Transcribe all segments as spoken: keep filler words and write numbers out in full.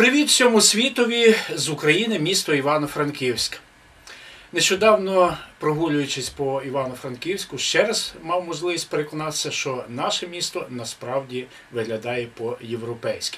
Привіт всьому світові з України, місто Івано-Франківськ. Нещодавно, прогулюючись по Івано-Франківську, ще раз мав можливість переконатися, що наше місто насправді виглядає по-європейськи.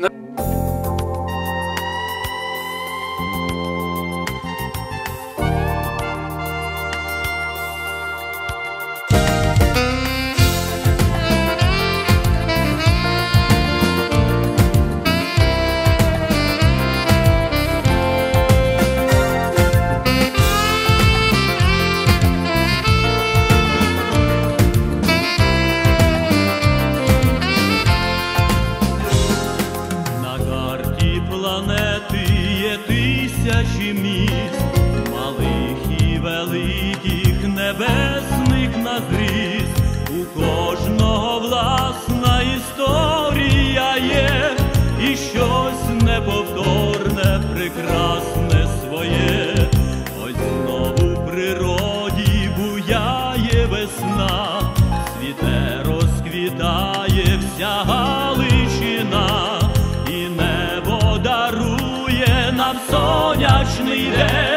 Планети є тисячі міст, малих і великих, небесних на зріст. У кожного власна історія є, і щось неповторне, прекрасне своє. Ось знову в природі буяє весна, цвіте, розквітає вся Галичина, дарує нам сонячний день.